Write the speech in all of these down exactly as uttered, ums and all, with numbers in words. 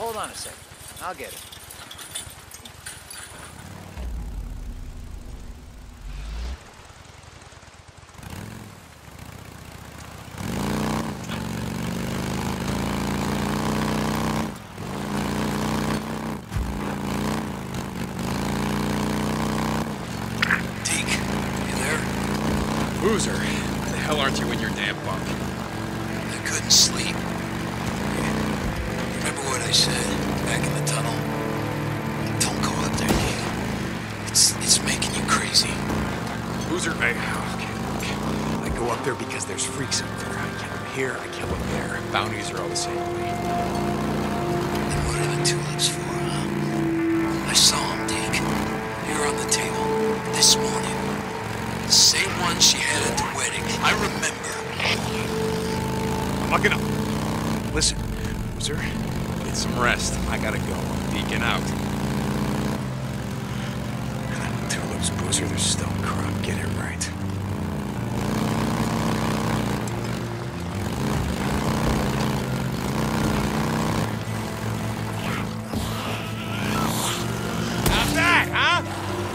hold on a second. I'll get it. Boozer, why the hell aren't you in your damn bunk? I couldn't sleep. Remember what I said back in the tunnel? Don't go up there, Deke. It's it's making you crazy. Boozer, I, okay, okay. I go up there because there's freaks up there. I kill them here, I kill them there. Bounties are all the same to me. And what are the tulips for, huh? I saw them, Deke. Here on the table this morning. The same one she had at the wedding. I remember. I'm not gonna... Listen, Boozer, get some rest. I gotta go. I'm deacon out. Tulips, Boozer, they're stone crop. Get it right. How's that, huh?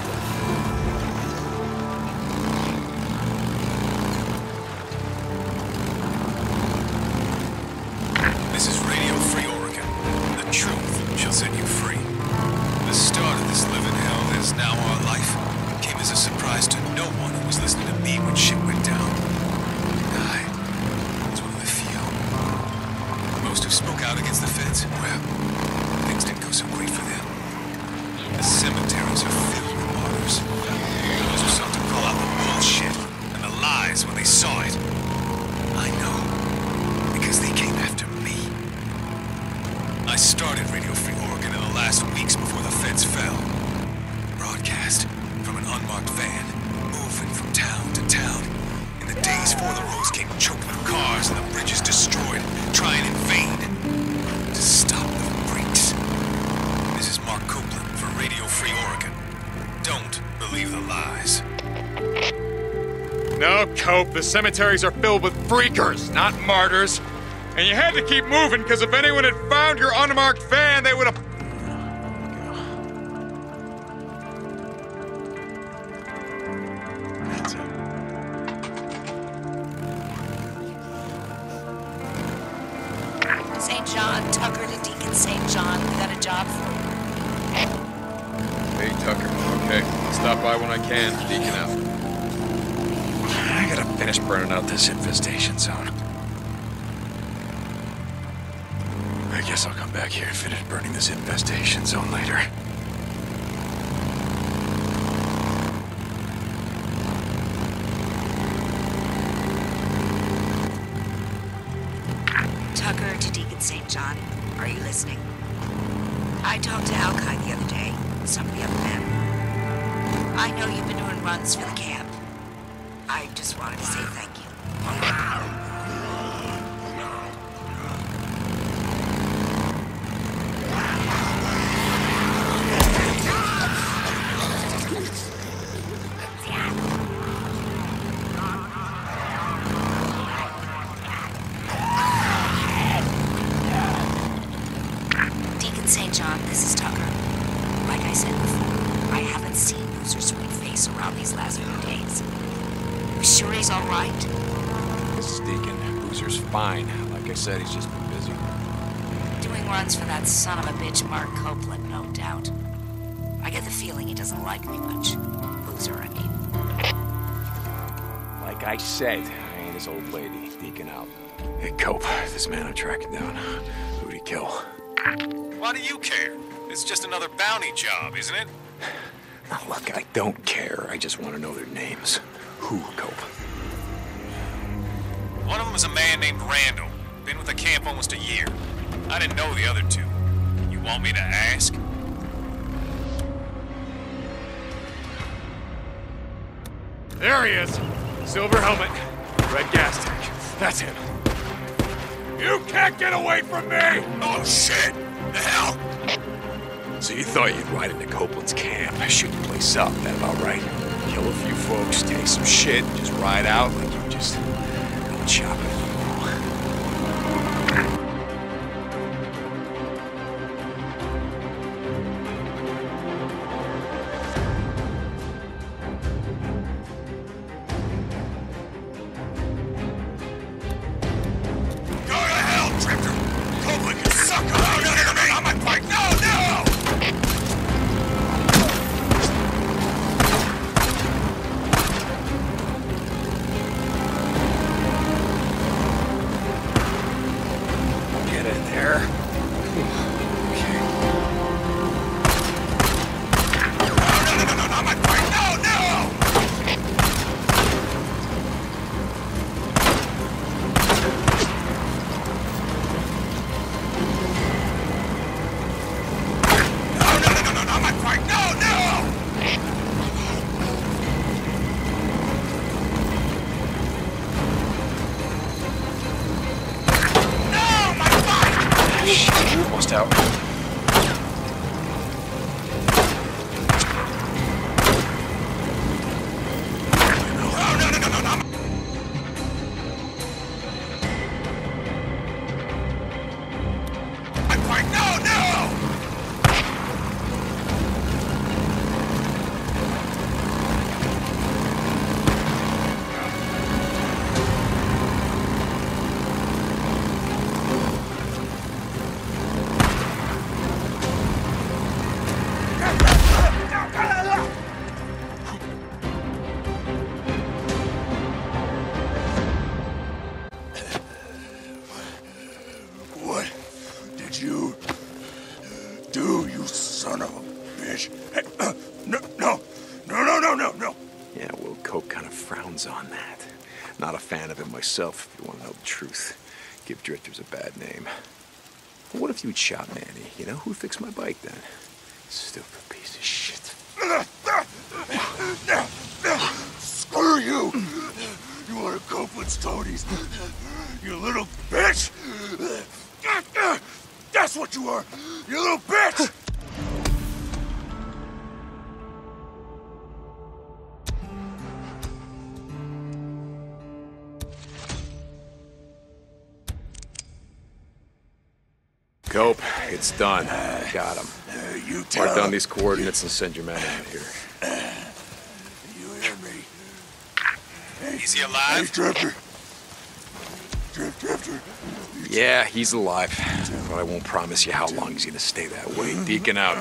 This is Radio Free Oregon. The truth shall set you free. The start of this living hell that is now our life came as a surprise to no one who was listening to me when shit went down. I was one of the few. Most who spoke out against the feds, well, things didn't go so great for them. The cemeteries are filled with martyrs. Those who sought to call out the bullshit and the lies when they saw it. I know, because they came after me. I started Radio Free Oregon in the last weeks before the feds fell. Broadcast from an unmarked van, moving from town to town. In the days before the roads came choked with cars and the bridges destroyed, trying in vain to stop the freaks. This is Mark Copeland for Radio Free Oregon. Don't believe the lies. No, Cope, the cemeteries are filled with freakers, not martyrs. And you had to keep moving, because if anyone had found your unmarked van, they would have... That's it. Saint John, Tucker to Deacon Saint John. We got a job for you. Hey, Tucker. Okay, stop by when I can. Deacon out. I gotta finish burning out this infestation zone. I guess I'll come back here and finish burning this infestation zone later. Tucker to Deacon Saint John. Are you listening? I talked to Alki the other day, some of the other men. I know you've been doing runs for the camp. I just wanted to say thank you. Deacon Saint John, this is Tucker. Like I said before, I haven't seen Boozer's sweet face around these last few days. You sure he's all right? This is Deacon. Boozer's fine. Like I said, he's just been busy. Doing runs for that son of a bitch, Mark Copeland, no doubt. I get the feeling he doesn't like me much. Boozer, I mean. Like I said, I ain't his old lady. Deacon out. Hey, Cope, this man I'm tracking down. Who'd he kill? Why do you care? It's just another bounty job, isn't it? Now, look, I don't care. I just want to know their names. Who, Cope? One of them is a man named Randall. Been with the camp almost a year. I didn't know the other two. You want me to ask? There he is. Silver helmet, red gas tank. That's him. You can't get away from me! Oh, shit! The hell? So you thought you'd ride into Copeland's camp, shoot the place up, that about right? Kill a few folks, take some shit, just ride out like you just go chopping. passed out. Myself, if you want to know the truth. Give drifters a bad name. But what if you'd shot Manny? You know, who'd fix my bike then? Stupid piece of shit. Screw you! You want to Copeland's toadies? You little bitch! That's what you are! You little bitch! Cope, it's done. Got him. Uh, you tell Mark down these coordinates and send your man out here. You hear me? Hey, Is he hey, alive? Drifter. Drift, Drifter. Yeah, he's alive. But I won't promise you how long he's gonna stay that way. Deacon out.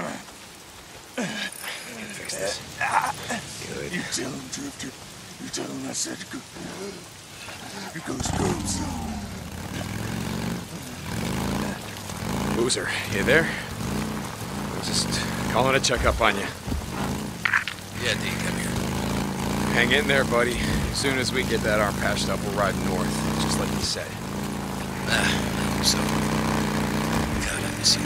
Fix this. Good. You tell him, Drifter. You tell him I said go. It goes goes. Boozer, you there? I'm just calling to check up on you. Yeah, D, come here. Hang in there, buddy. As soon as we get that arm patched up, we're riding north, just like you said. Ah, so. God, I miss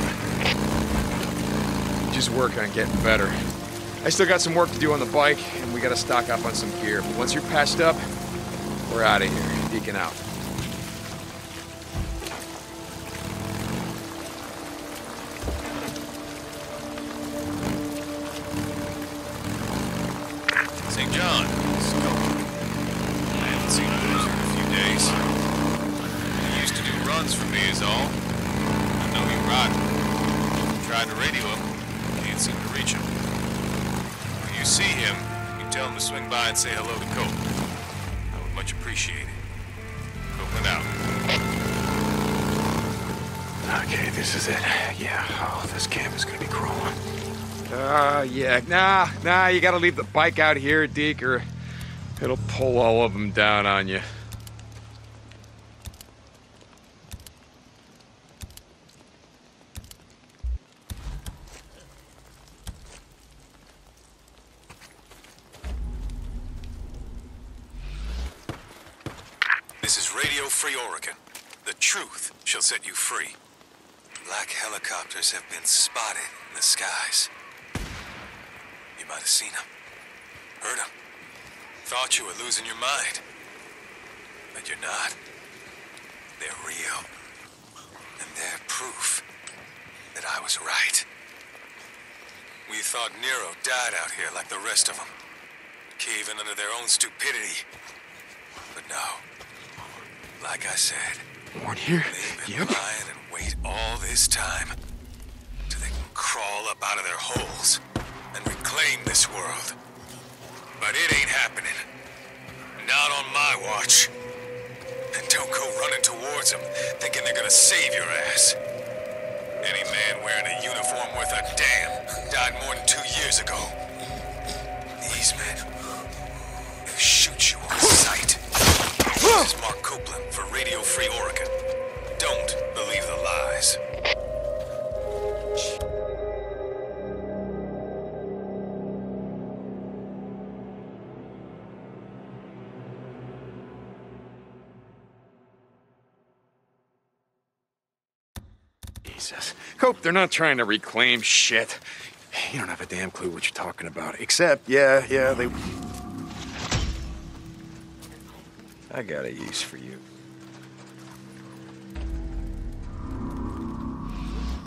you. Just work on getting better. I still got some work to do on the bike, and we gotta stock up on some gear. But once you're patched up, we're out of here. Deacon out. Saint John, it's Cope. I haven't seen Boozer in a few days. He used to do runs for me is all. I know he rotten. Tried to radio him. Can't seem to reach him. When you see him, you tell him to swing by and say hello to Cope. I would much appreciate it. Copeland out. Okay, this is it. Yeah, oh, this camp is gonna be crawling. Uh, yeah, nah, nah, you gotta leave the bike out here, Deke, or it'll pull all of them down on you. This is Radio Free Oregon. The truth shall set you free. Black helicopters have been spotted in the skies. You might have seen them, heard them, thought you were losing your mind. But you're not. They're real. And they're proof that I was right. We thought Nero died out here like the rest of them, caving under their own stupidity. But no. Like I said, Born here? they've been Yep. lying and wait all this time till they can crawl up out of their holes and reclaim this world. But it ain't happening. Not on my watch. And don't go running towards them thinking they're gonna save your ass. Any man wearing a uniform worth a damn died more than two years ago. These men, they'll shoot you on sight. This is Mark Copeland for Radio Free Oregon. Don't believe the lies. Jesus. Cope, they're not trying to reclaim shit. You don't have a damn clue what you're talking about. Except, yeah, yeah, they... I got a use for you.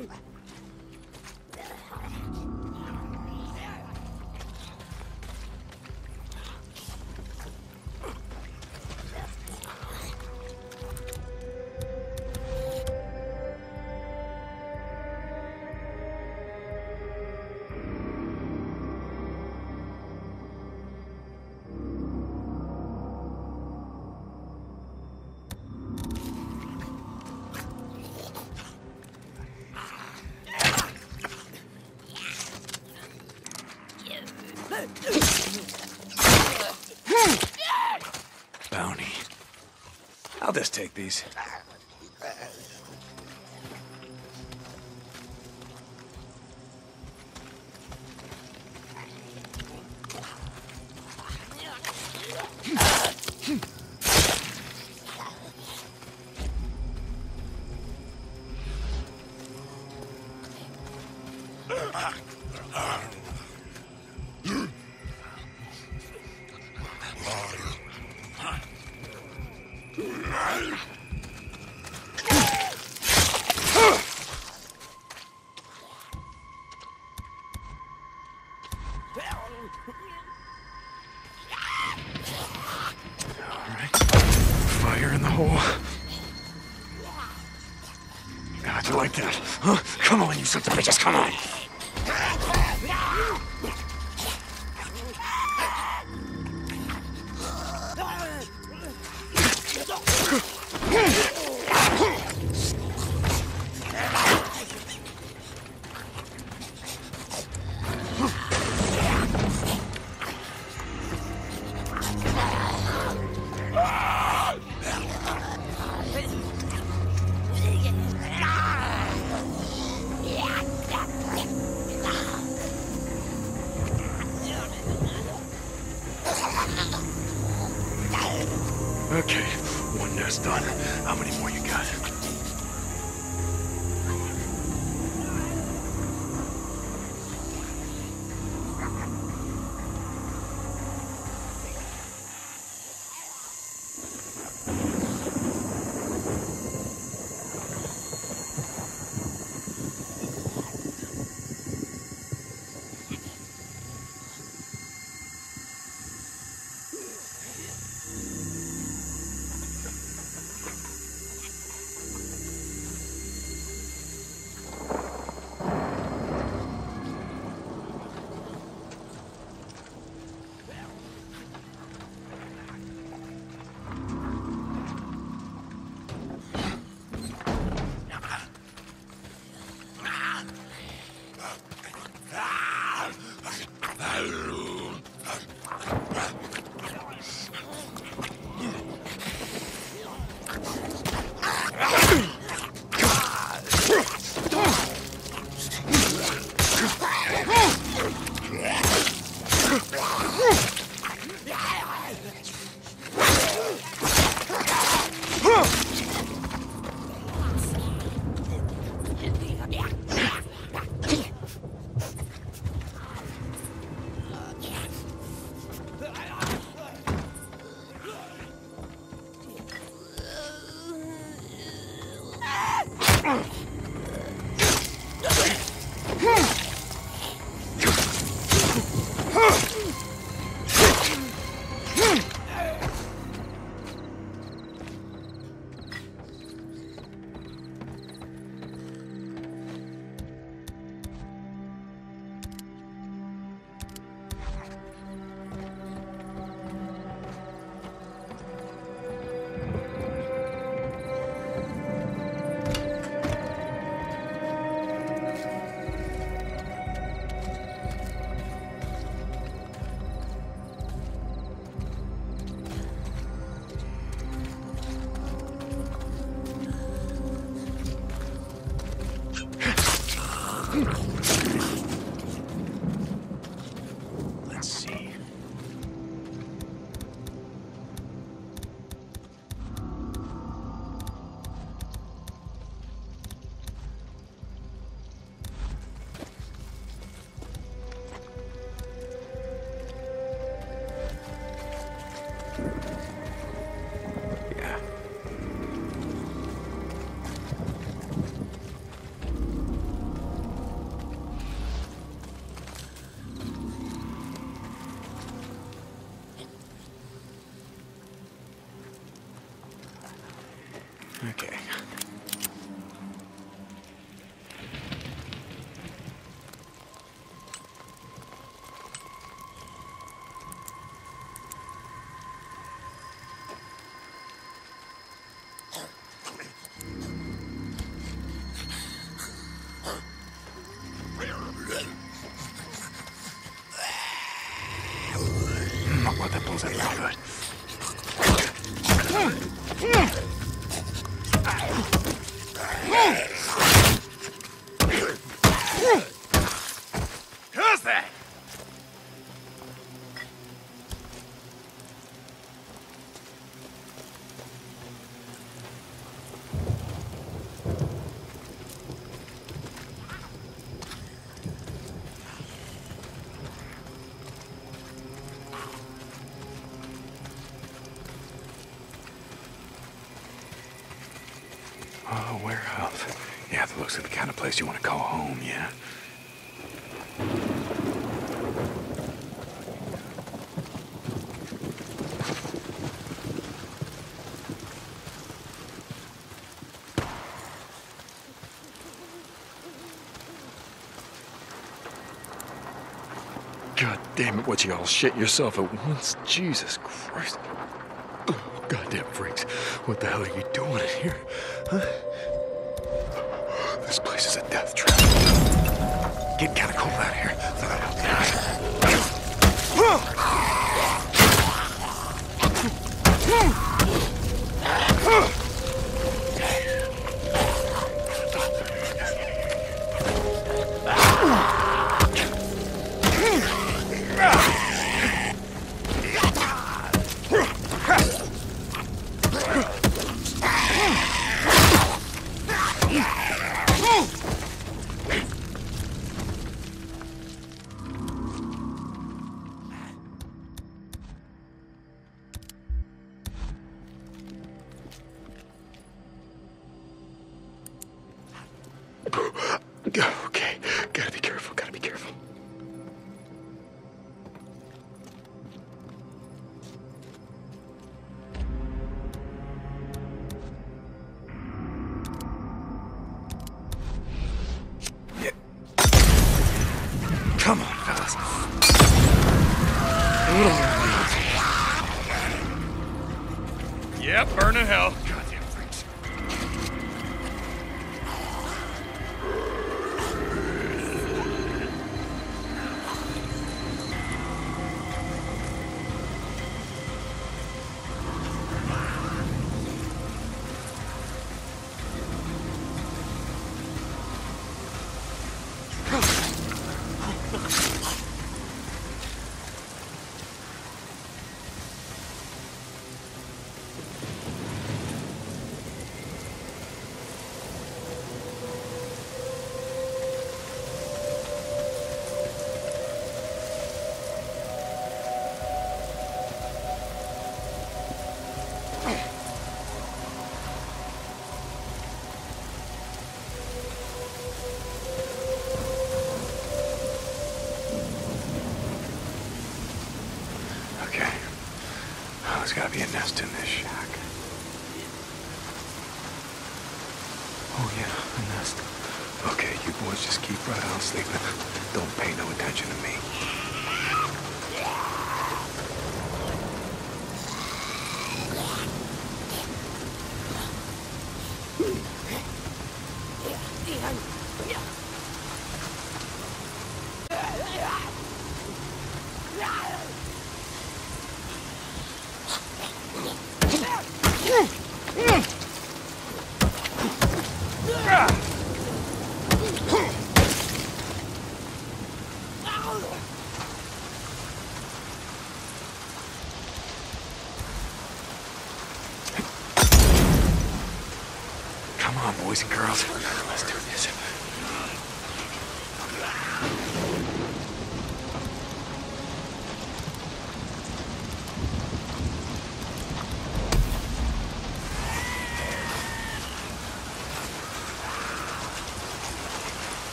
Bounty. I'll just take these. Fire in the hole. How'd you like that? Huh? Come on, you sons of bitches, come on! Okay, one nest done. How many more you got? Let's see. Yeah. Looks like the kind of place you want to call home, yeah? God damn it, what you all shit yourself at once? Jesus Christ. Oh, goddamn freaks. What the hell are you doing in here? Huh? This place is a death trap. Get kinda cold out here. Thought I'd help you out. Okay, gotta be careful, gotta be careful. Yeah. Come on, fellas. Yep, burning hell. Goddamn freaks. There's gotta be a nest in this shack. Oh yeah, a nest. Okay, you boys just keep right on sleeping. Don't pay no attention to me. Come on, boys and girls. Let's do this.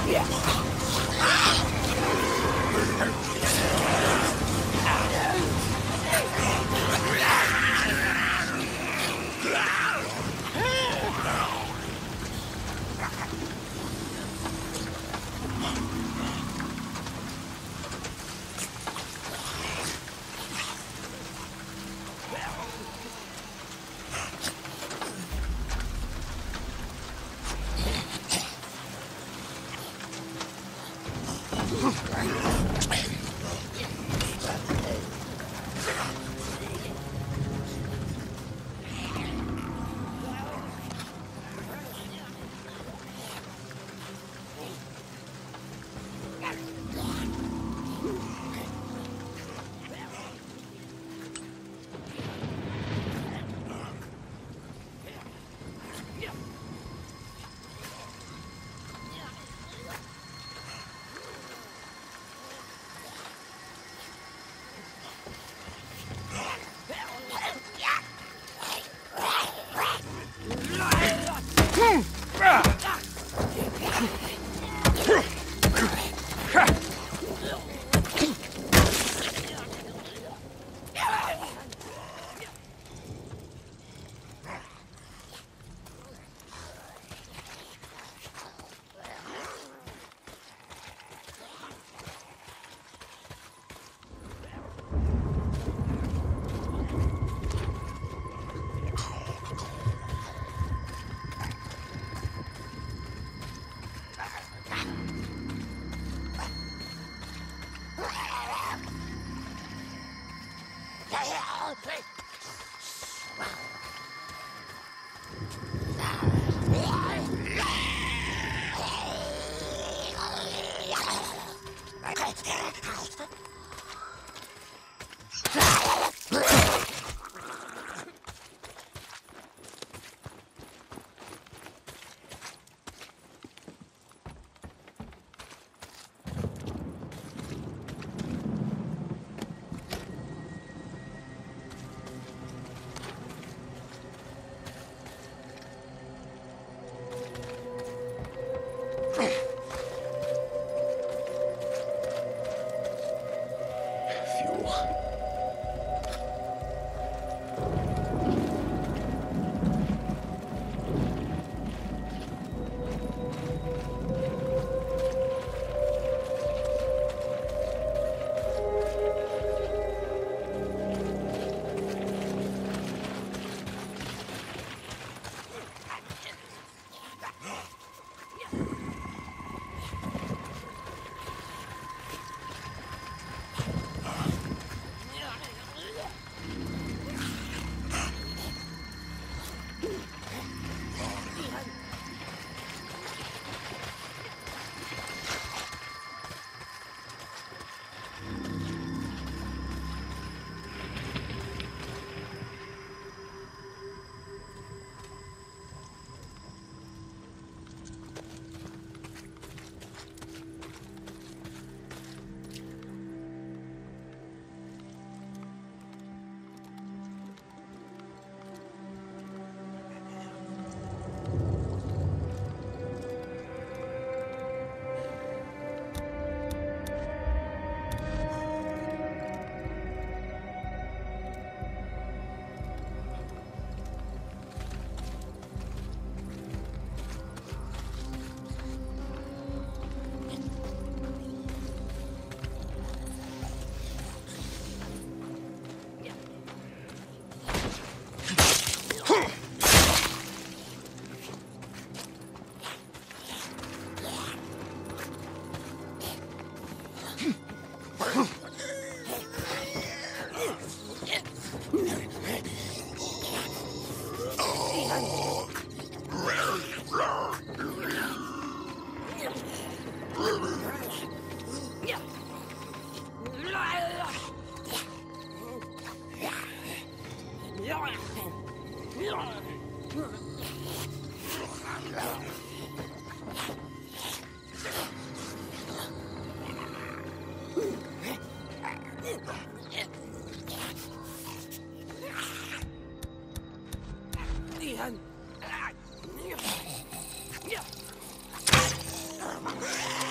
Yeah.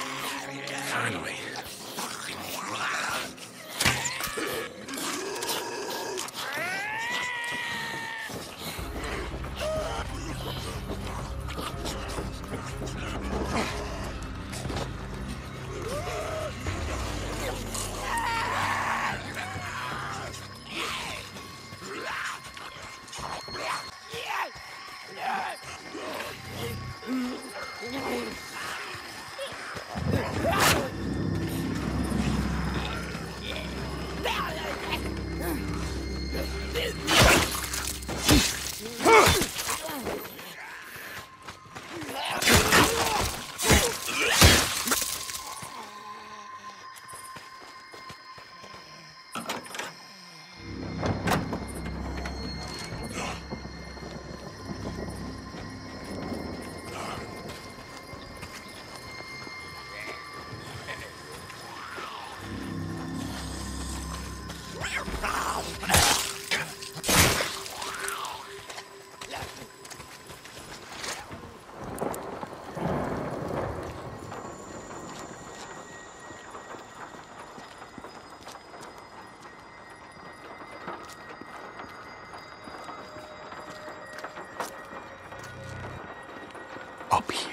Up here.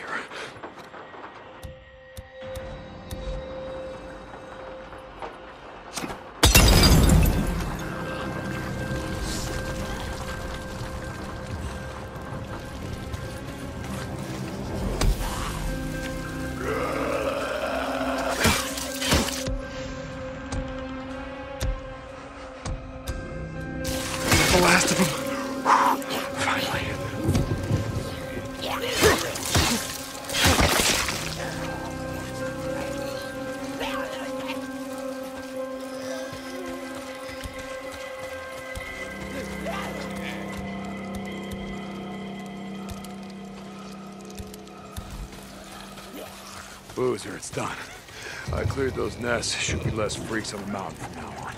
The last of them. Finally. Boozer, it's done. I cleared those nests. Should be less freaks on the mountain from now on.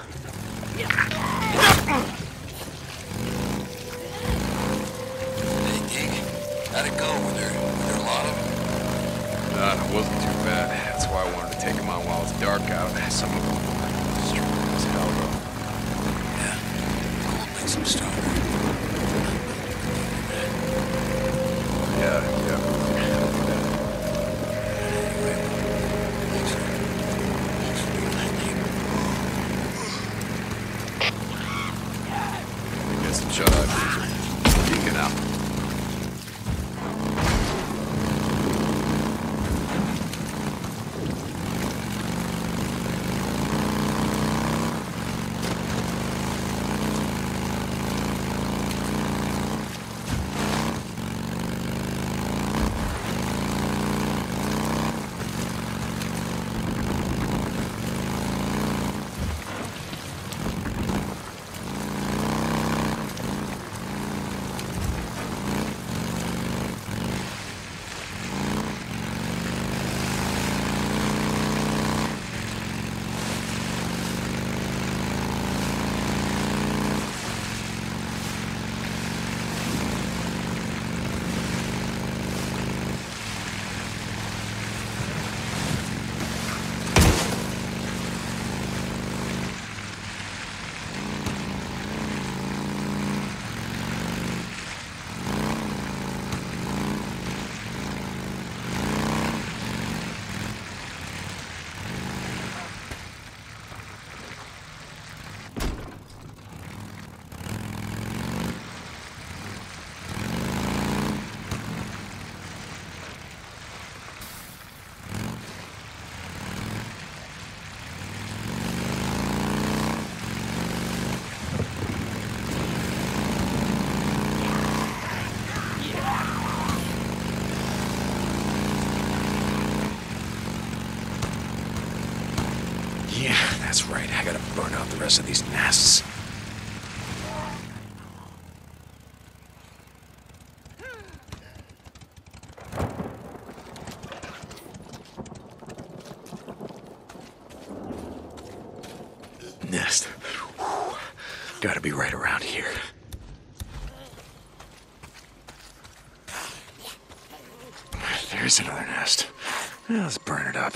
Hey, Geek. How'd it go? Were there, were there a lot of them? Uh, it wasn't too bad. That's why I wanted to take them on while it's dark out. Some of them were strong as hell, though. Yeah. Cold makes them stronger. Yeah, yeah. Anyway, thanks for, thanks for doing that, Geek. Get some shut-eye, Boozer. Geeking out. Yeah, that's right. I gotta burn out the rest of these nests. Nest. Whew. Gotta be right around here. There's another nest. Well, let's burn it up.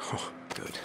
Oh, good.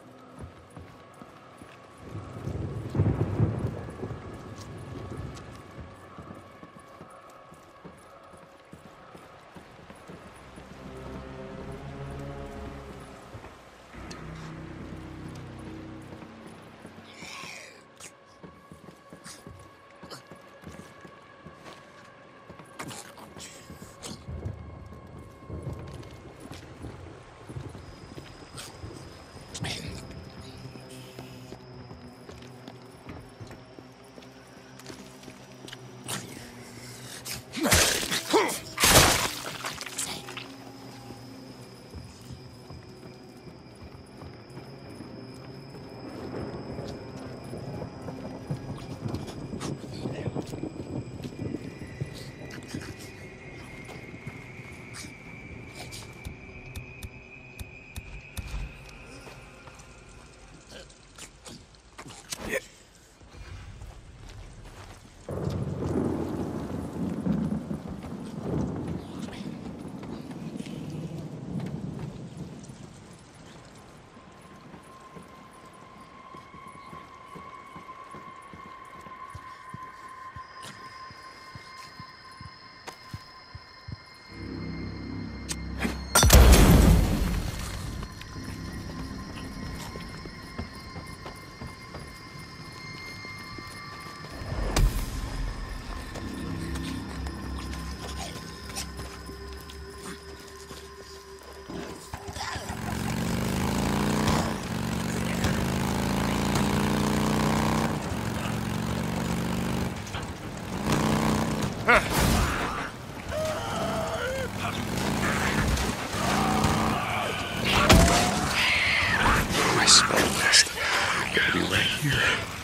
My spell nest. Gotta be right here.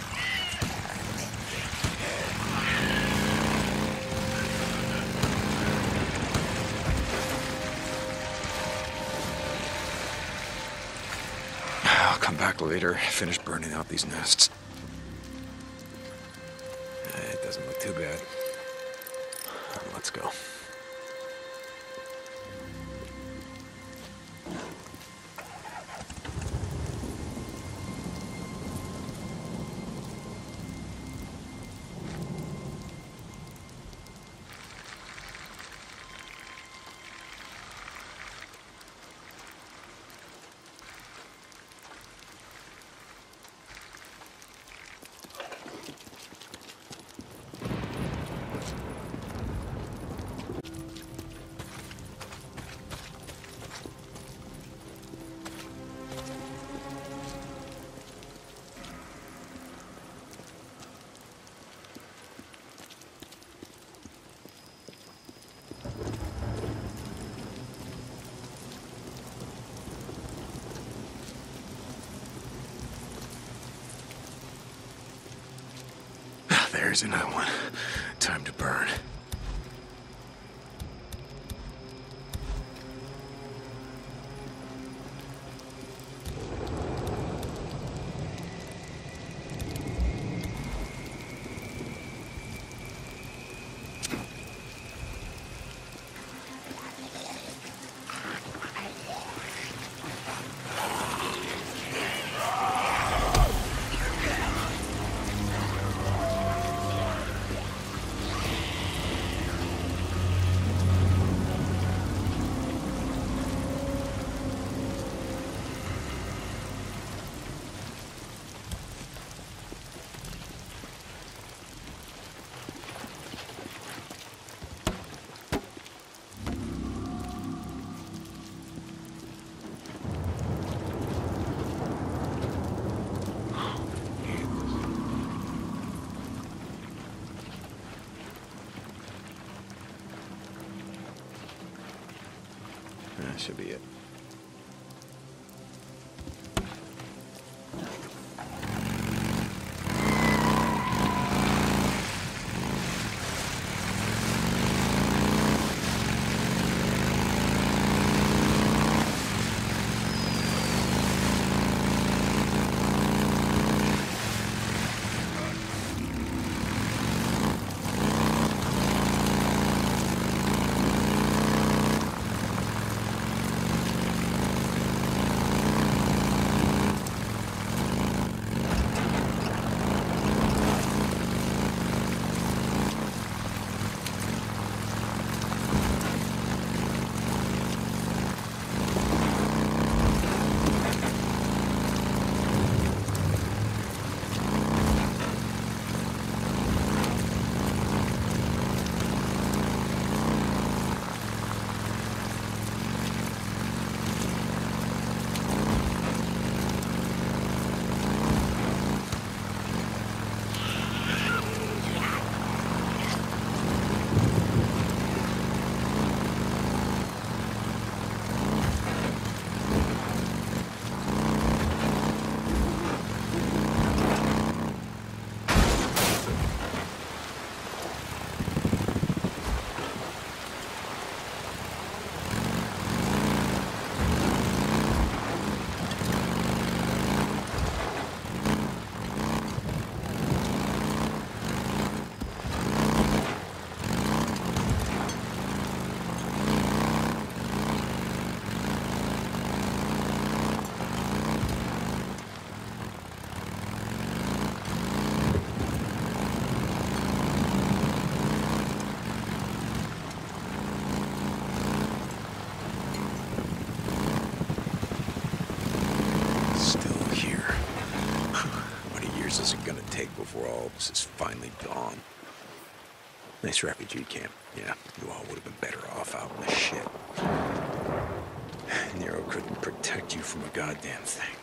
I'll come back later, finish burning out these nests. It doesn't look too bad. Let's go. There's another one. Time to burn. That should be it. Still here. How many years is it gonna take before all of this is finally gone? Nice refugee camp. Yeah, you all would have been better off out in the shit. Nero couldn't protect you from a goddamn thing.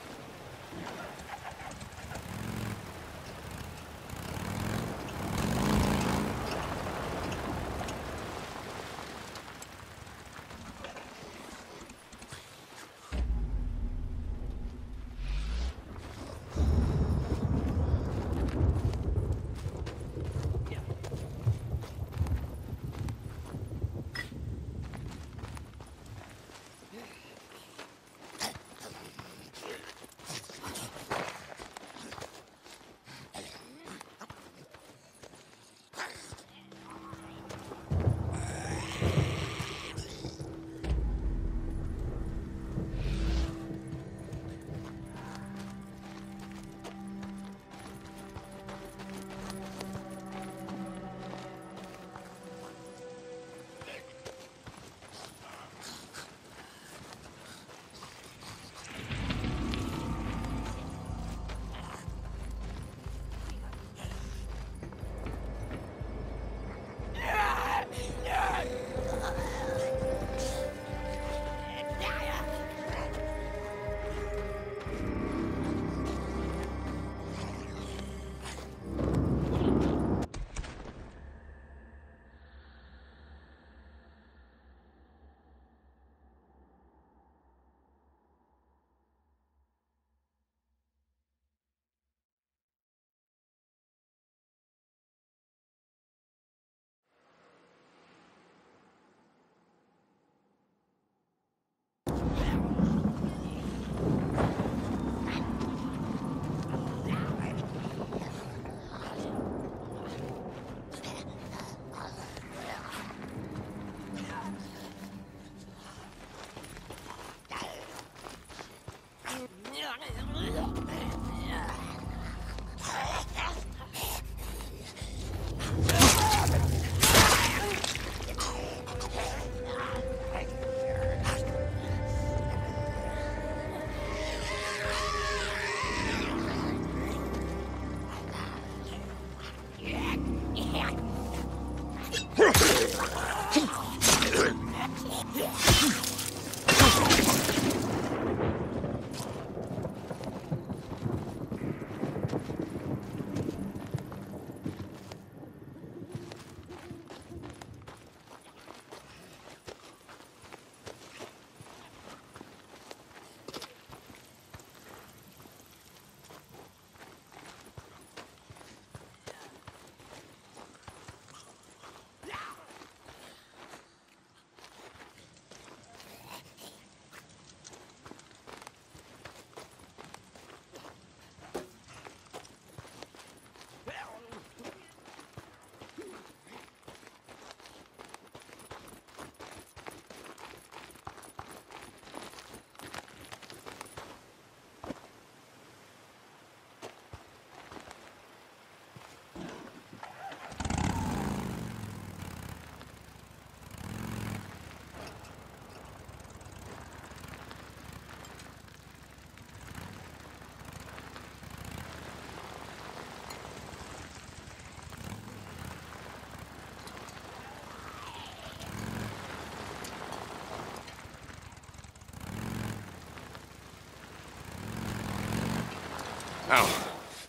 Oh.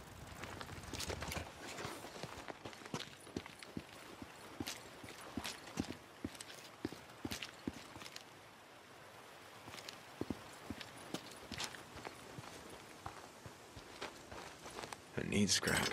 I need scrap.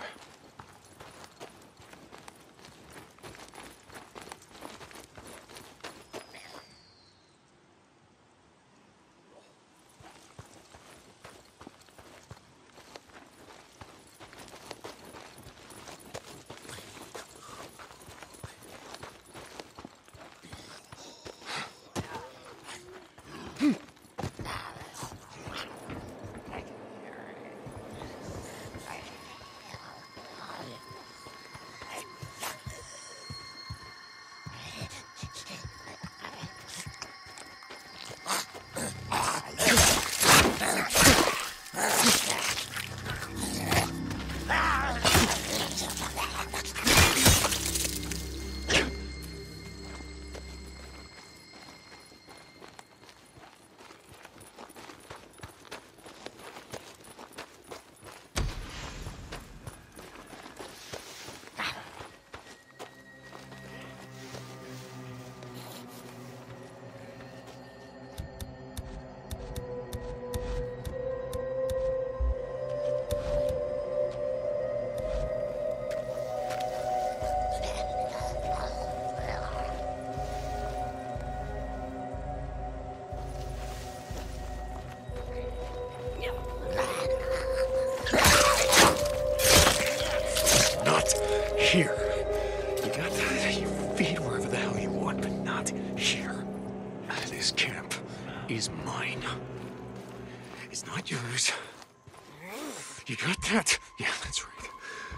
is not yours. You got that? Yeah, that's right.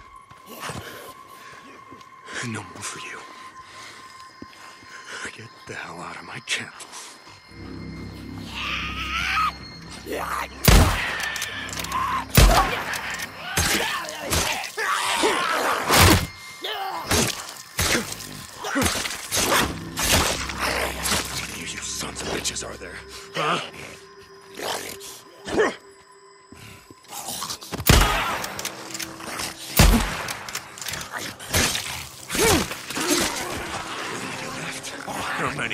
No more for you. Get the hell out of my camp. You, you sons of bitches are there, huh? How many?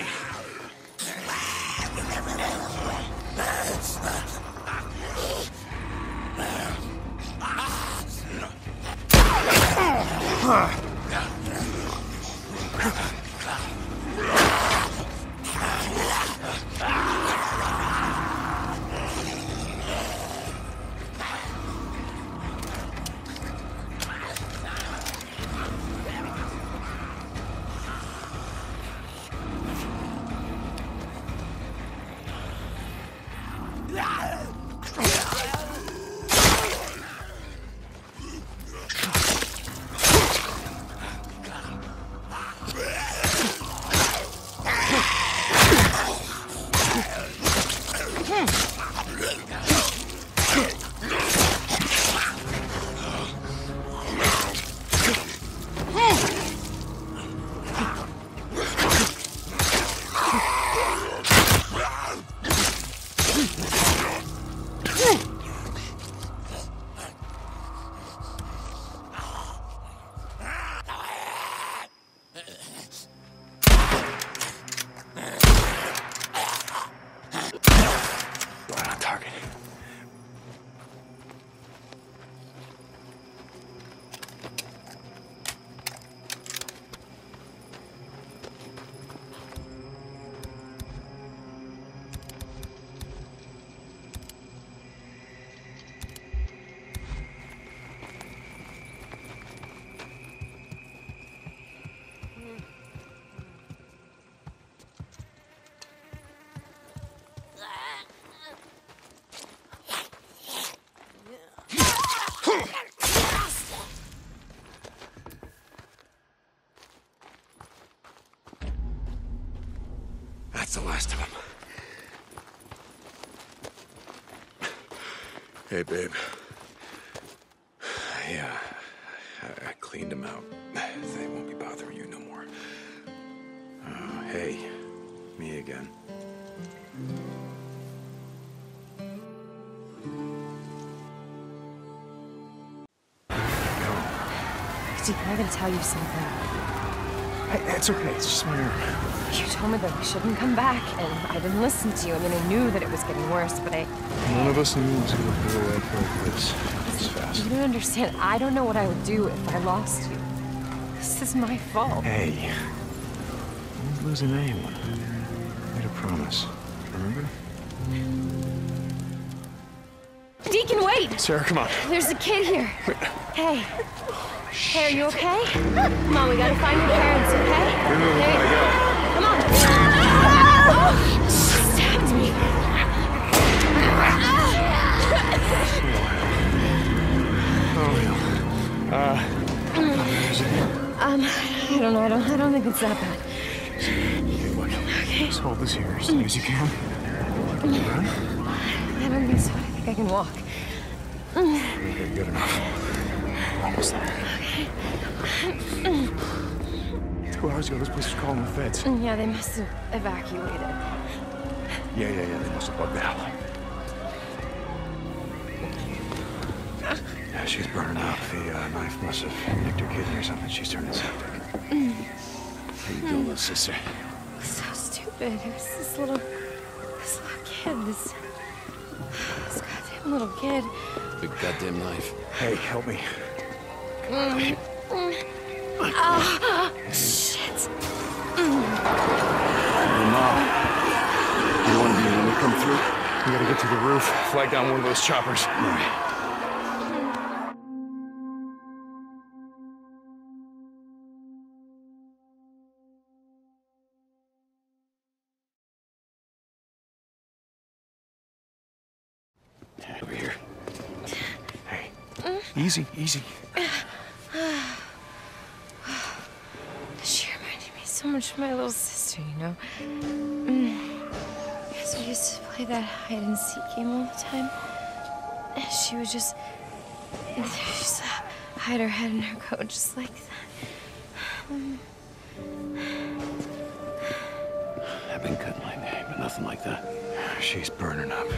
That's the last of them. Hey, babe. Yeah, I, I cleaned them out. They won't be bothering you no more. Uh, hey, me again. Steve, I gotta tell you something. Hey, it's okay. It's just my arm. You told me that we shouldn't come back, and I didn't listen to you. I mean, I knew that it was getting worse, but I... None of us knew it was going to blow up like this. This fast. You don't understand. I don't know what I would do if I lost you. This is my fault. Hey, I wasn't losing anyone. I made a promise. Remember? Deacon, wait! Sarah, come on. There's a kid here. Hey. Hey, are you okay? Come on, we gotta find your parents, okay? No, no, no, Hey. I got Come on. Oh, she stabbed me. Oh, yeah. Uh, Um, I don't know. I don't. I don't think it's that bad. okay, look. Okay. Just hold this here as long as you can. All right? I don't think so. I think I can walk. Okay, good enough. We're almost there. Two hours ago, this place was calling the feds. Yeah, they must have evacuated. Yeah, yeah, yeah. They must have bugged out. Yeah, she's burning up. The uh, knife must have nicked her kidney or something. She's turning septic. How you feel, little sister? So stupid. It was this little, this little kid. This, this goddamn little kid. Big goddamn knife. Hey, help me. Ah, shit. Hey, Mom. You don't want to be when we come through? We gotta get to the roof, flag down one of those choppers. All right. Over here. Hey, easy, easy. She reminded me so much of my little sister, you know? Mm. Yes, we used to play that hide and seek game all the time. And she would just, just hide her head in her coat just like that. Um, I've been cut my name, but nothing like that. She's burning up.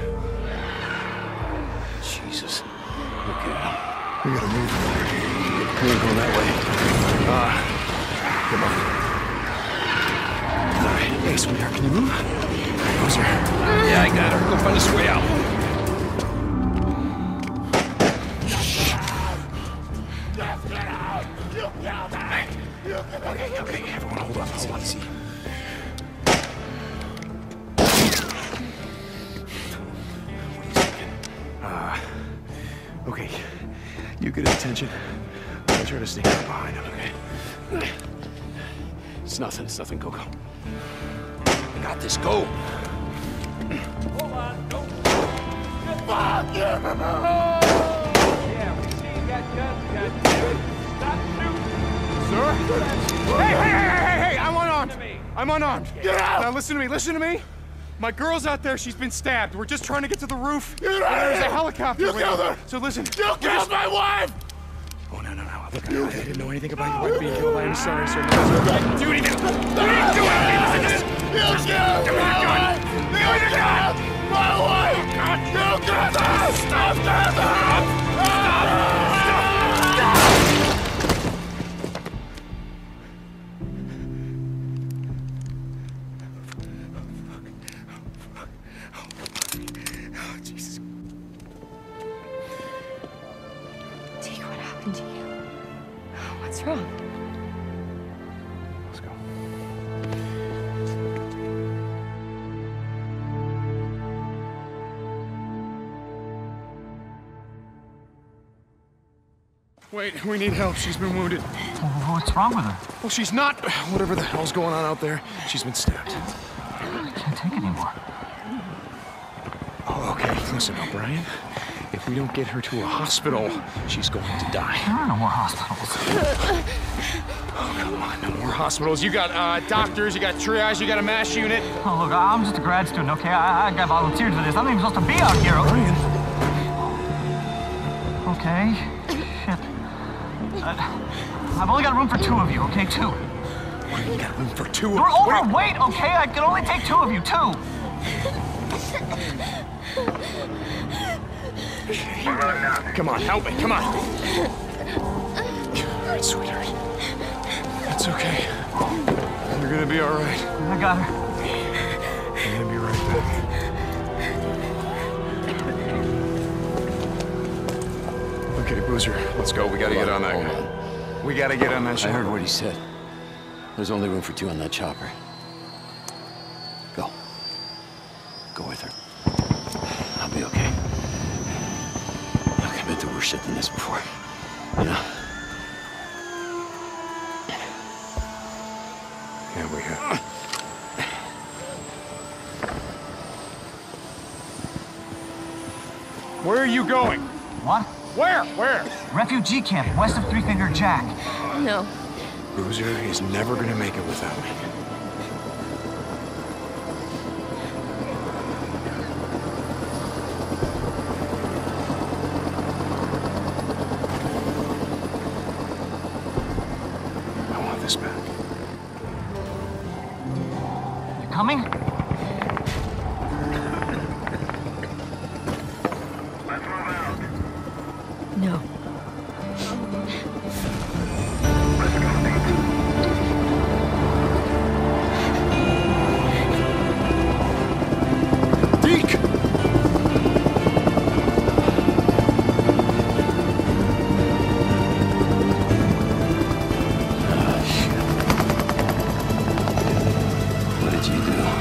Jesus. Okay, Al. We gotta move. We ain't going that way. Uh, come on. All right. Hey, sweetheart, can you move? Closer. Yeah, I got her. Go find us a way out. Okay, okay, everyone hold on, hold on. Easy. Uh, okay. You get his attention. I'll try to sneak up behind him, okay? It's nothing, it's nothing. Go, go. I got this. Go! Hold on, don't. Fuck you! Yeah, we see you got guns, goddammit. Stop shooting! Sir? Hey, hey, hey, hey, hey, hey! I'm unarmed! I'm unarmed! Get out! Now listen to me, listen to me! My girl's out there, she's been stabbed. We're just trying to get to the roof. Get out! There's a helicopter You killed her! So listen. You killed my wife! Oh, no, no, no. Look, I, I didn't know anything about your wife being killed. I am sorry, sir. No, sir. I didn't do anything. You didn't do anything. Listen to this. You killed my wife! You killed my wife! You killed her! Stop that! Oh, Jesus. Deke, what happened to you? What's wrong? Let's go. Wait, we need help. She's been wounded. What's wrong with her? Well, she's not. Whatever the hell's going on out there, she's been stabbed. I can't take it anymore. Oh, okay. Listen, O'Brien. If we don't get her to a hospital, she's going to die. There are no more hospitals. Oh, come on. No more hospitals. You got uh, doctors, you got triage, you got a MASH unit. Oh, look, I'm just a grad student, okay? I, I got volunteered for this. I'm not even supposed to be out here. O'Brien. Okay. Shit. Uh, I've only got room for two of you, okay? Two. You got room for two of You're us. overweight, okay? I can only take two of you, two. Come on, help me. Come on. All right, sweetheart. It's okay. You're gonna be all right. I got her. I'm gonna be right back. Okay, Boozer, let's go. We gotta Hold get on on, that hold guy. We gotta get on that I ship. heard what he said. There's only room for two on that chopper. Go. Go with her. I'll be okay. Look, I've been through worse shit than this before. You know? Yeah, we have. Where are you going? What? Where? Where? Refugee camp west of Three Finger Jack. No. Boozer is never gonna make it without me. I want this back. You coming? No. Deke! What did you do?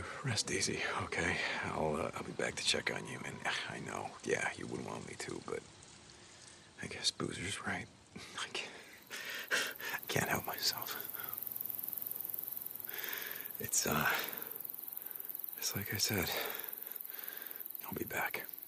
You rest easy, okay? I'll, uh, I'll be back to check on you, and I know, yeah, you wouldn't want me to, but I guess Boozer's right. I can't, I can't help myself. It's, uh, it's like I said, I'll be back.